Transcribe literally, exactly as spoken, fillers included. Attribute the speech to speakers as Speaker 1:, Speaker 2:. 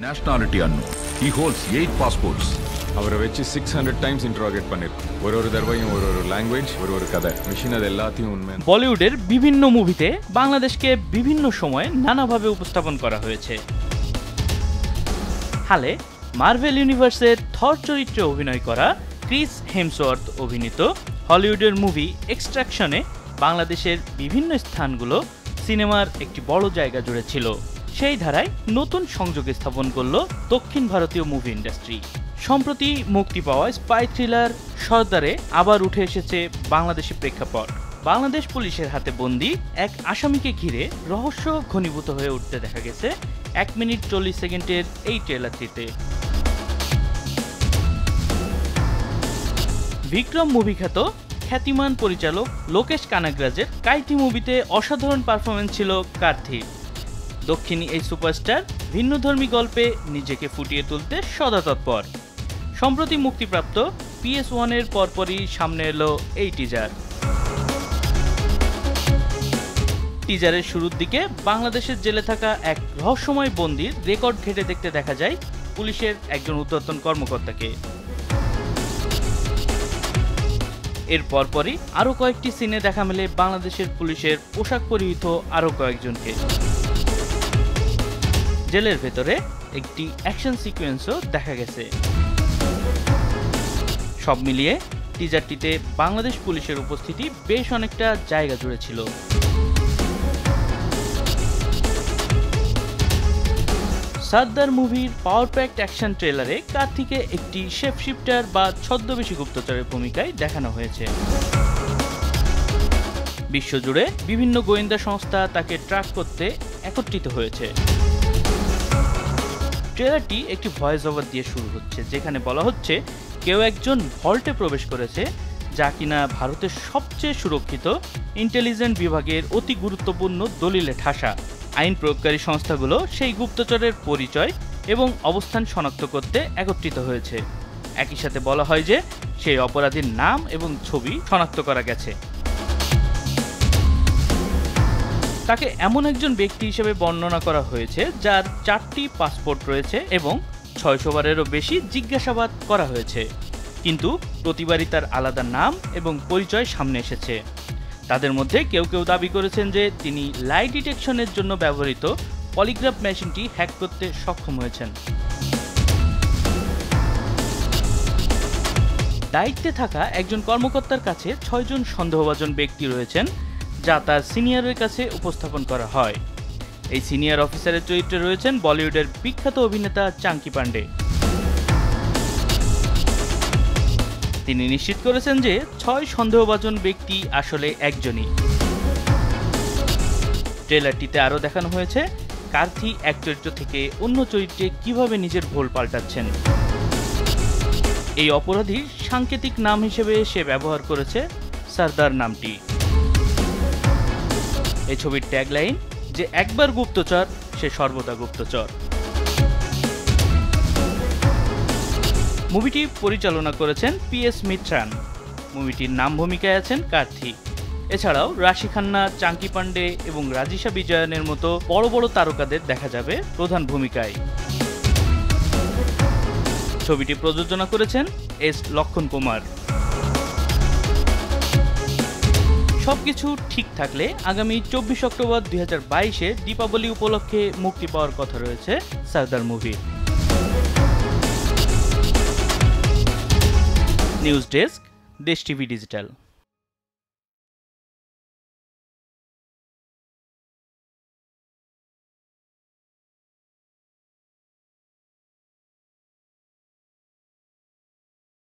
Speaker 1: Nationality unknown. He holds eight passports.
Speaker 2: அவரை வச்சு six hundred times interrogate பண்ணிருக்கோம். ஒரு ஒரு தடவையும் ஒரு ஒரு language, ஒரு ஒரு கதை. মেশিন அது எல்லாத்தையும் উন্নয়ন।
Speaker 3: বলিউডের বিভিন্ন মুভিতে বাংলাদেশকে বিভিন্ন সময়ে নানাভাবে উপস্থাপন করা হয়েছে। হালে মার্ভেল ইউনিভার্সের থর চরিত্রে অভিনয় করা ক্রিস হেমসওয়ার্থ অভিনীত হলিউডের মুভি এক্সট্রাকশনে বাংলাদেশের বিভিন্ন স্থানগুলো সিনেমার একটি বড় জায়গা জুড়ে ছিল। সেই ধারায় নতুন সংযোগ স্থাপন করল দক্ষিণ ভারতীয় মুভি ইন্ডাস্ট্রি। সম্প্রতি মুক্তি পাওয়া স্পাই থ্রিলার সর্দারে আবার উঠে এসেছে বাংলাদেশি প্রেক্ষাপট। বাংলাদেশ পুলিশের হাতে বন্দী এক আসামিকে ঘিরে রহস্য ঘনীভূত হয়ে উঠতে দেখা গেছে এক মিনিট চল্লিশ সেকেন্ডের এই ট্রেলারটিতে। বিক্রম মুভি খ্যাত খ্যাতিমান পরিচালক লোকেশ কানাগরাজের কাইথি মুভিতে অসাধারণ পারফরমেন্স ছিল কার্থি। দক্ষিণী এই সুপারস্টার ভিন্নধর্মী গল্পে নিজেকে ফুটিয়ে তুলতে সদা তৎপর। সম্প্রতি মুক্তিপ্রাপ্ত পি এস ওয়ানের পরপরই সামনে এলো এই টিজার। টিজারের শুরুর দিকে বাংলাদেশের জেলে থাকা এক রহস্যময় বন্দির রেকর্ড ঘেটে দেখতে দেখা যায় পুলিশের একজন ঊর্ধ্বতন কর্মকর্তাকে। এর পরপরই আরও কয়েকটি সিনে দেখা মেলে বাংলাদেশের পুলিশের পোশাক পরিহিত আরও কয়েকজনকে। জেলের ভেতরে একটি অ্যাকশন সিকোয়েন্সও দেখা গেছে। সব মিলিয়ে টিজারটিতে বাংলাদেশ পুলিশের উপস্থিতি বেশ অনেকটা জায়গা জুড়ে ছিল। সারদার মুভির পাওয়ার প্যাকড অ্যাকশন ট্রেলারে কার্থিকে একটি শেপ শিফটার বা ছদ্মবেশী গুপ্তচরের ভূমিকায় দেখানো হয়েছে। বিশ্বজুড়ে বিভিন্ন গোয়েন্দা সংস্থা তাকে ট্র্যাক করতে একত্রিত হয়েছে। ট্রেলারটি একটি ভয়েস ওভার দিয়ে শুরু হচ্ছে, যেখানে বলা হচ্ছে কেউ একজন ভল্টে প্রবেশ করেছে, যা কিনা ভারতের সবচেয়ে সুরক্ষিত ইন্টেলিজেন্স বিভাগের অতি গুরুত্বপূর্ণ দলিলে ঠাসা। আইন প্রয়োগকারী সংস্থাগুলো সেই গুপ্তচরের পরিচয় এবং অবস্থান শনাক্ত করতে একত্রিত হয়েছে। একই সাথে বলা হয় যে সেই অপরাধীর নাম এবং ছবি শনাক্ত করা গেছে। তাকে এমন একজন ব্যক্তি হিসেবে বর্ণনা করা হয়েছে যার চারটি পাসপোর্ট রয়েছে এবং ছয়শো বারেরও বেশি জিজ্ঞাসাবাদ করা হয়েছে, কিন্তু প্রতিবারই তার আলাদা নাম এবং পরিচয় সামনে এসেছে। তাদের মধ্যে কেউ কেউ দাবি করেছেন যে তিনি লাই ডিটেকশনের জন্য ব্যবহৃত পলিগ্রাফ মেশিনটি হ্যাক করতে সক্ষম হয়েছেন। দায়িত্বে থাকা একজন কর্মকর্তার কাছে ছয়জন সন্দেহভাজন ব্যক্তি রয়েছেন, যা তার সিনিয়রের কাছে উপস্থাপন করা হয়। এই সিনিয়র অফিসারের চরিত্রে রয়েছেন বলিউডের বিখ্যাত অভিনেতা চাঙ্কি পান্ডে। তিনি নিশ্চিত করেছেন যে ছয় সন্দেহভাজন ব্যক্তি আসলে একজনই। ট্রেলারটিতে আরও দেখানো হয়েছে কার্থি এক চরিত্র থেকে অন্য চরিত্রে কিভাবে নিজের ভোল পাল্টাচ্ছেন। এই অপরাধীর সাংকেতিক নাম হিসেবে সে ব্যবহার করেছে সর্দার নামটি। এই ছবির ট্যাগলাইন যে একবার গুপ্তচর সে সর্বদা গুপ্তচর। মুভিটি পরিচালনা করেছেন পি এস মিত্রান। মুভিটির নাম ভূমিকায় আছেন কার্থি। এছাড়াও রাশি খান্না, চাঙ্কি পান্ডে এবং রাজিশা বিজয়নের মতো বড় বড় তারকাদের দেখা যাবে প্রধান ভূমিকায়। ছবিটি প্রযোজনা করেছেন এস লক্ষণ কুমার। সবকিছু ঠিক থাকলে আগামী চব্বিশ অক্টোবর দুই হাজার বাইশে দীপাবলি উপলক্ষে মুক্তি পাওয়ার কথা রয়েছে সারদার movie. News desk, Desh TV digital.